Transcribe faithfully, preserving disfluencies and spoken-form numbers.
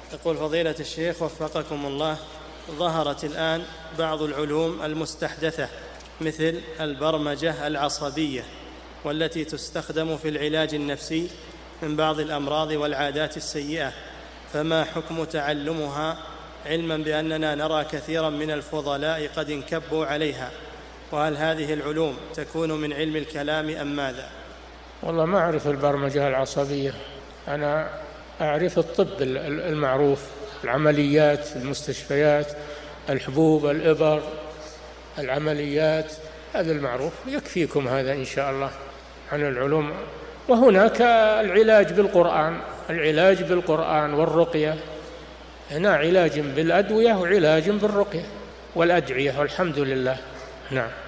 يقول فضيلة الشيخ وفقكم الله، ظهرت الآن بعض العلوم المستحدثة مثل البرمجة العصبية والتي تستخدم في العلاج النفسي من بعض الأمراض والعادات السيئة، فما حكم تعلمها علما بأننا نرى كثيرا من الفضلاء قد انكبوا عليها؟ وهل هذه العلوم تكون من علم الكلام أم ماذا؟ والله ما أعرف البرمجة العصبية، أنا أعرف الطب المعروف، العمليات، المستشفيات، الحبوب، الإبر، العمليات، هذا المعروف، يكفيكم هذا إن شاء الله عن العلوم. وهناك العلاج بالقرآن، العلاج بالقرآن والرقية، هنا علاج بالأدوية وعلاج بالرقية والأدعية والحمد لله. نعم.